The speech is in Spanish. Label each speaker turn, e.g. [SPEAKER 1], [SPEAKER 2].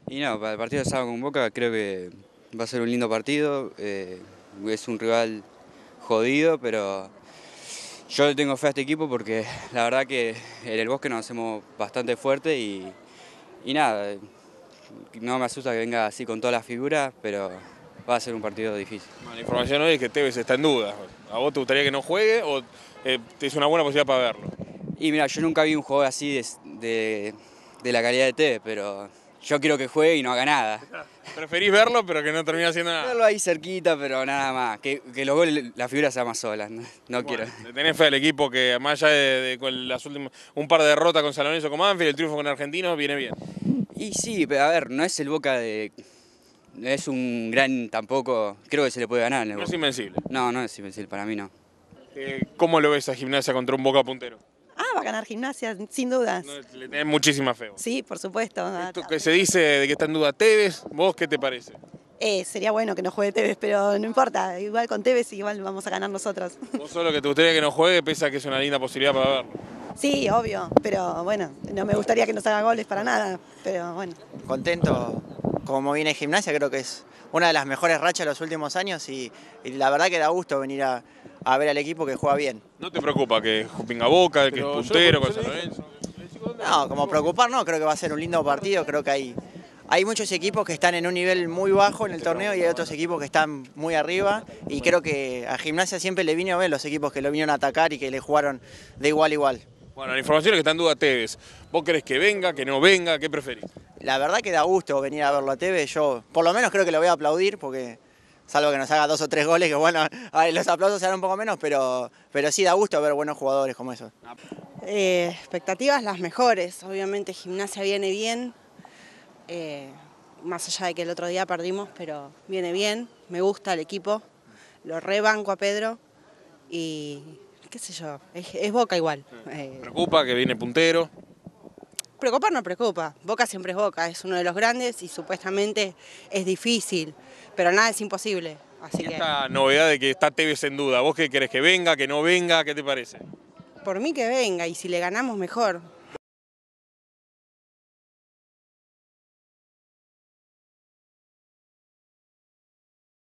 [SPEAKER 1] Y no, para el partido de sábado con Boca creo que va a ser un lindo partido. Es un rival jodido, pero yo le tengo fe a este equipo porque la verdad que en el Bosque nos hacemos bastante fuerte y nada, no me asusta que venga así con todas las figuras, pero va a ser un partido difícil.
[SPEAKER 2] Bueno, la información hoy es que Tevez está en duda. ¿A vos te gustaría que no juegue o es una buena posibilidad para verlo?
[SPEAKER 1] Y mira, yo nunca vi un jugador así de la calidad de Tevez, pero yo quiero que juegue y no haga nada.
[SPEAKER 2] Preferís verlo, pero que no termine haciendo nada.
[SPEAKER 1] Verlo ahí cerquita, pero nada más. Que los goles, la figura sea más sola. No quiero.
[SPEAKER 2] ¿Le tenés fe al equipo que, más allá con las últimas, un par de derrotas con San Lorenzo o con Banfield, el triunfo con Argentinos, viene bien?
[SPEAKER 1] Y sí, pero a ver, no es el Boca de. No es un gran tampoco. Creo que se le puede ganar en el
[SPEAKER 2] No es
[SPEAKER 1] Boca.
[SPEAKER 2] invencible.
[SPEAKER 1] No, no es invencible, para mí no.
[SPEAKER 2] ¿Cómo lo ves a Gimnasia contra un Boca puntero?
[SPEAKER 3] Va a ganar Gimnasia, sin dudas.
[SPEAKER 2] No, le tenés muchísima fe.
[SPEAKER 3] Sí, por supuesto.
[SPEAKER 2] Esto que se dice de que está en duda Tevez, ¿vos qué te parece?
[SPEAKER 3] Sería bueno que no juegue Tevez, pero no importa. Igual con Tevez igual vamos a ganar nosotros.
[SPEAKER 2] ¿Vos solo que te gustaría que no juegue, pese a que es una linda posibilidad para verlo?
[SPEAKER 3] Sí, obvio, pero bueno, no me gustaría que nos haga goles para nada, pero bueno.
[SPEAKER 4] Contento como viene Gimnasia, creo que es una de las mejores rachas de los últimos años y la verdad que da gusto venir a ver al equipo que juega bien.
[SPEAKER 2] ¿No te preocupa que venga Boca, que es puntero con San Lorenzo?
[SPEAKER 4] No, como preocupar no, creo que va a ser un lindo partido, creo que hay muchos equipos que están en un nivel muy bajo en el torneo y hay otros equipos que están muy arriba y creo que a Gimnasia siempre le vino bien los equipos que lo vinieron a atacar y que le jugaron de igual a igual.
[SPEAKER 2] Bueno, la información es que está en duda Tevez. ¿Vos querés que venga, que no venga? ¿Qué preferís?
[SPEAKER 4] La verdad que da gusto venir a verlo a Tevez, yo por lo menos creo que lo voy a aplaudir porque salvo que nos haga 2 o 3 goles, que bueno, los aplausos serán un poco menos, pero sí da gusto ver buenos jugadores como esos.
[SPEAKER 5] Expectativas las mejores, obviamente Gimnasia viene bien, más allá de que el otro día perdimos, pero viene bien, me gusta el equipo, lo rebanco a Pedro y qué sé yo, es Boca igual.
[SPEAKER 2] ¿Preocupa que viene puntero?
[SPEAKER 5] Preocupar no preocupa, Boca siempre es Boca, es uno de los grandes y supuestamente es difícil, pero nada es imposible. Así que
[SPEAKER 2] Esta novedad de que está Tevez en duda, ¿vos qué querés que venga, que no venga? ¿Qué te parece?
[SPEAKER 5] por mí que venga y si le ganamos mejor.